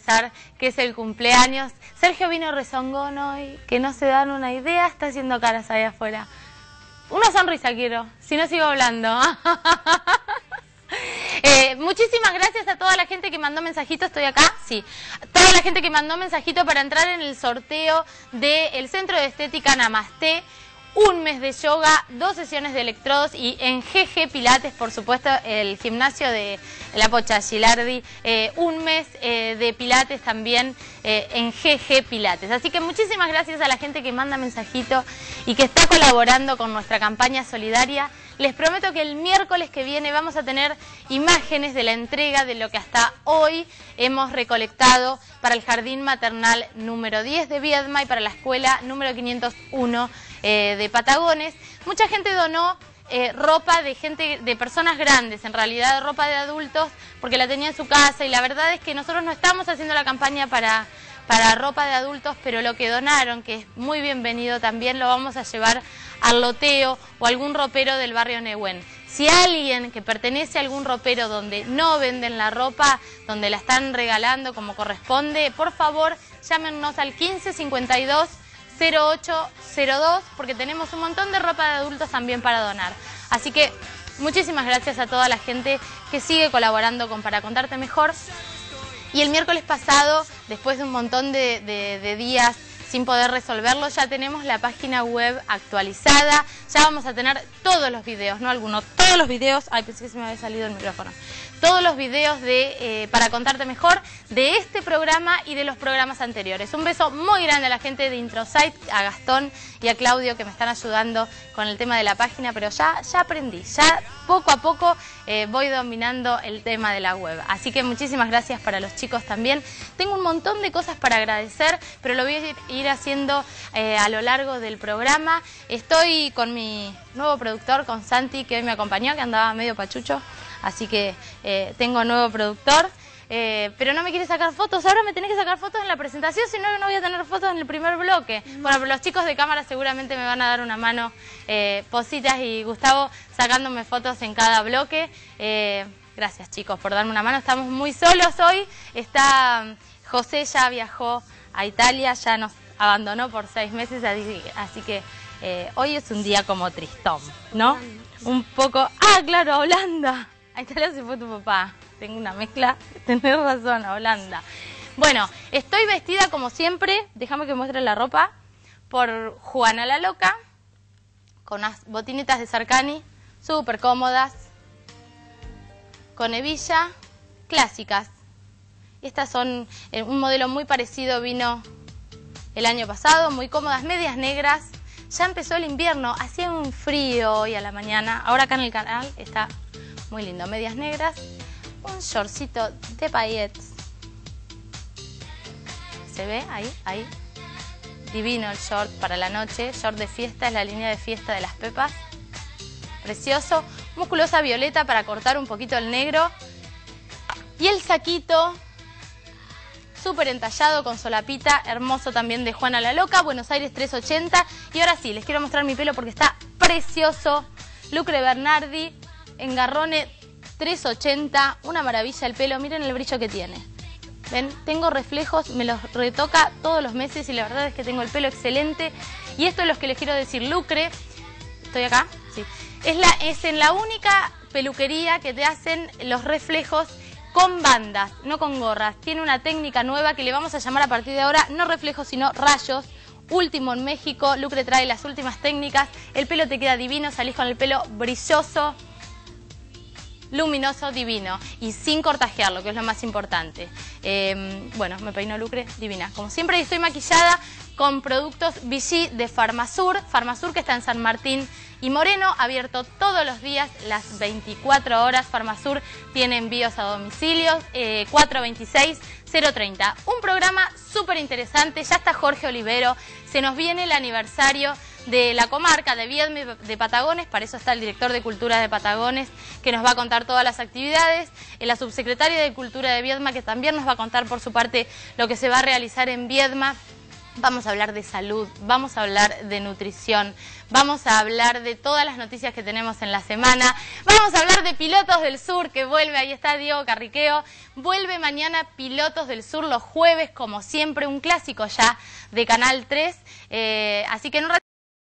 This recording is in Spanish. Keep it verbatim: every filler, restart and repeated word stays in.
avisar que es el cumpleaños. Sergio vino rezongón hoy, que no se dan una idea, está haciendo caras ahí afuera. Una sonrisa quiero, si no sigo hablando. Eh, muchísimas gracias a toda la gente que mandó mensajito. ¿Estoy acá? Sí. Toda la gente que mandó mensajito para entrar en el sorteo del Centro de Estética Namaste. Un mes de yoga, dos sesiones de electrodos y en G G Pilates, por supuesto, el gimnasio de la Pocha Gilardi. Eh, un mes eh, de Pilates también eh, en G G Pilates. Así que muchísimas gracias a la gente que manda mensajito y que está colaborando con nuestra campaña solidaria. Les prometo que el miércoles que viene vamos a tener imágenes de la entrega de lo que hasta hoy hemos recolectado para el Jardín Maternal número diez de Viedma y para la escuela número quinientos uno eh, de Patagones. Mucha gente donó eh, ropa de gente, de personas grandes, en realidad ropa de adultos, porque la tenía en su casa, y la verdad es que nosotros no estamos haciendo la campaña para... para ropa de adultos, pero lo que donaron, que es muy bienvenido también, lo vamos a llevar al loteo o algún ropero del barrio Nehuen. Si alguien que pertenece a algún ropero donde no venden la ropa, donde la están regalando como corresponde, por favor llámenos al quince cincuenta y dos cero ocho cero dos, porque tenemos un montón de ropa de adultos también para donar. Así que muchísimas gracias a toda la gente que sigue colaborando con Para Contarte Mejor. Y el miércoles pasado, después de un montón de, de, de días sin poder resolverlo, ya tenemos la página web actualizada. Ya vamos a tener todos los videos, no algunos, todos los videos. Ay, pensé que se me había salido el micrófono. Todos los videos de eh, Para Contarte Mejor, de este programa y de los programas anteriores. Un beso muy grande a la gente de Introsite, a Gastón y a Claudio, que me están ayudando con el tema de la página, pero ya, ya aprendí, ya poco a poco eh, voy dominando el tema de la web. Así que muchísimas gracias para los chicos también. Tengo un montón de cosas para agradecer, pero lo voy a ir, ir haciendo eh, a lo largo del programa. Estoy con mi nuevo productor, con Santi, que hoy me acompañó, que andaba medio pachucho. Así que eh, tengo nuevo productor, eh, pero no me quiere sacar fotos. Ahora me tenés que sacar fotos en la presentación, si no, no voy a tener fotos en el primer bloque. Bueno, pero los chicos de cámara seguramente me van a dar una mano, eh, Positas y Gustavo, sacándome fotos en cada bloque. Eh, gracias, chicos, por darme una mano. Estamos muy solos hoy. Está José, ya viajó a Italia, ya nos abandonó por seis meses, así que eh, hoy es un día como tristón, ¿no? Un poco... ¡Ah, claro, a Holanda! A Italia se fue tu papá. Tengo una mezcla. Tenés razón, a Holanda. Bueno, estoy vestida como siempre. Déjame que muestre la ropa. Por Juana la Loca. Con unas botinitas de Sarkany. Súper cómodas. Con hebilla. Clásicas. Estas son eh, un modelo muy parecido. Vino el año pasado. Muy cómodas. Medias negras. Ya empezó el invierno. Hacía un frío hoy a la mañana. Ahora acá en el canal está... muy lindo, medias negras, un shortcito de paillettes. ¿Se ve? Ahí, ahí. Divino el short para la noche, short de fiesta, es la línea de fiesta de las Pepas. Precioso. Musculosa violeta para cortar un poquito el negro. Y el saquito, súper entallado con solapita, hermoso también de Juana la Loca, Buenos Aires trescientos ochenta. Y ahora sí, les quiero mostrar mi pelo porque está precioso. Lucre Bernardi. Engarrone trescientos ochenta, una maravilla el pelo, miren el brillo que tiene. ¿Ven? Tengo reflejos, me los retoca todos los meses y la verdad es que tengo el pelo excelente. Y esto es lo que les quiero decir, Lucre, ¿estoy acá? Sí. Es, la, es en la única peluquería que te hacen los reflejos con bandas, no con gorras. Tiene una técnica nueva que le vamos a llamar a partir de ahora, no reflejos, sino rayos. Último en México, Lucre trae las últimas técnicas, el pelo te queda divino, salís con el pelo brilloso, luminoso, divino y sin cortajearlo, que es lo más importante. Eh, bueno, me peinó Lucre, divina. Como siempre, estoy maquillada con productos Vichy de Farmasur. Farmasur, que está en San Martín y Moreno, abierto todos los días, las veinticuatro horas. Farmasur tiene envíos a domicilio, eh, cuatro veintiséis cero treinta. Un programa súper interesante, ya está Jorge Olivero, se nos viene el aniversario de la comarca de Viedma de Patagones, para eso está el director de Cultura de Patagones, que nos va a contar todas las actividades, la subsecretaria de Cultura de Viedma, que también nos va a contar por su parte lo que se va a realizar en Viedma Vamos a hablar de salud, vamos a hablar de nutrición, vamos a hablar de todas las noticias que tenemos en la semana, vamos a hablar de Pilotos del Sur, que vuelve, ahí está Diego Carriqueo, vuelve mañana Pilotos del Sur los jueves, como siempre, un clásico ya de Canal tres, eh, así que en un